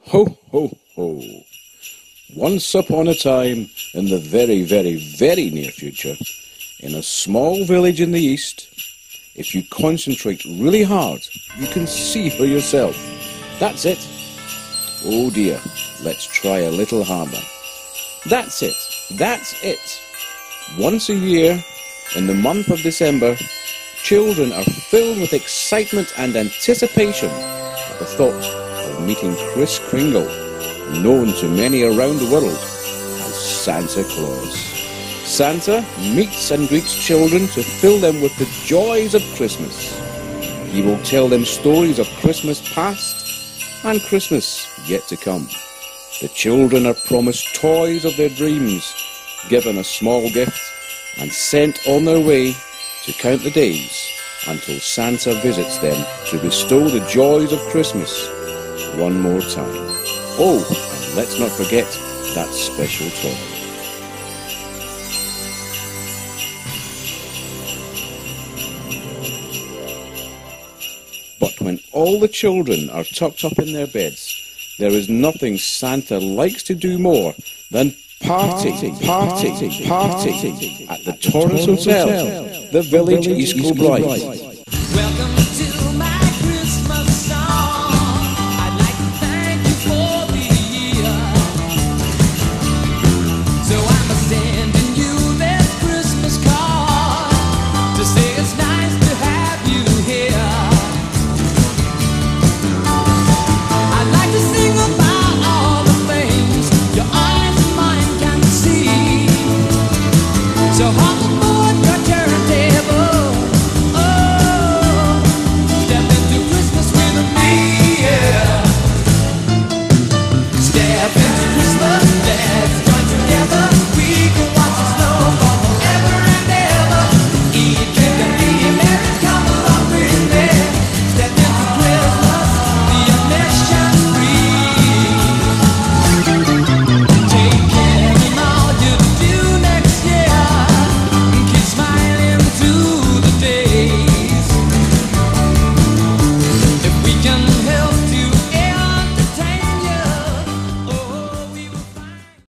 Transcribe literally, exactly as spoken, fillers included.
Ho, ho, ho. Once upon a time, in the very, very, very near future, in a small village in the east, if you concentrate really hard, you can see for yourself. That's it. Oh dear, let's try a little harder. That's it. That's it. Once a year, in the month of December, children are filled with excitement and anticipation at the thought of meeting Kris Kringle, known to many around the world as Santa Claus. Santa meets and greets children to fill them with the joys of Christmas. He will tell them stories of Christmas past and Christmas yet to come. The children are promised toys of their dreams, given a small gift, and sent on their way to count the days until Santa visits them to bestow the joys of Christmas one more time. Oh, and let's not forget that special toy. But when all the children are tucked up in their beds, there is nothing Santa likes to do more than party, party, party, party at the Torrance Hotel, the village East Kilbride.